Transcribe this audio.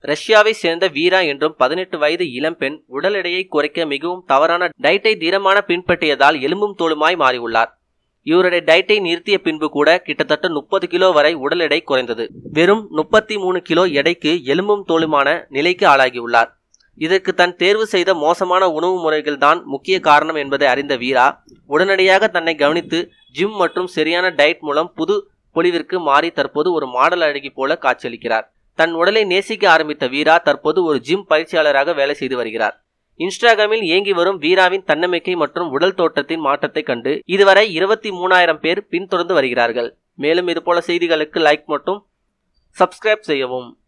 ரஷ்யாவை சேர்ந்த வீரா என்றும் 18 வயது இளம்பெண் உடல் எடையை குறைக்க மிகவும் தவறான டயட்டை தீரமான பின்பற்றியதால் எலும்பும் தோலுமாய் மாறியுள்ளார். இவருடைய டயட்டை நிறுத்திய பின்பு கூட கிட்டத்தட்ட 30 கிலோ வரை உடல் எடை குறைந்தது. வெறும் 33 கிலோ எடைக்கு எலும்பும் தோலுமான நிலைக்கு ஆளாகியுள்ளார். இதற்கு தன் தேர்வு செய்த மோசமான உணவு முறைகள் தான் முக்கிய காரணம் என்பதை அறிந்த வீரா உடனடியாக தன்னை கவனித்து ஜிம் மற்றும் சரியான டயட் மூலம் புது பொலிவிற்கு மாறி தற்போது ஒரு மாடல் அழகி போல காட்சியளிக்கிறார். தன் உடலை நேசிக்க ஆரம்பித்த வீரா தற்போது ஒரு ஜிம் பயிற்சியாளராக வேலை செய்து வருகிறார். இன்ஸ்டாகிராமில் இயங்கி வரும் வீராவின் தன்னம்பிக்கை மற்றும் உடல் தோற்றத்தின் மாற்றத்தை கண்டு இதுவரை 23,000 பேர் பின்தொடர்ந்து வருகிறார்கள். மேலும் இதுபோல செய்திகளுக்கு லைக் மற்றும் சப்ஸ்கிரைப் செய்யவும்.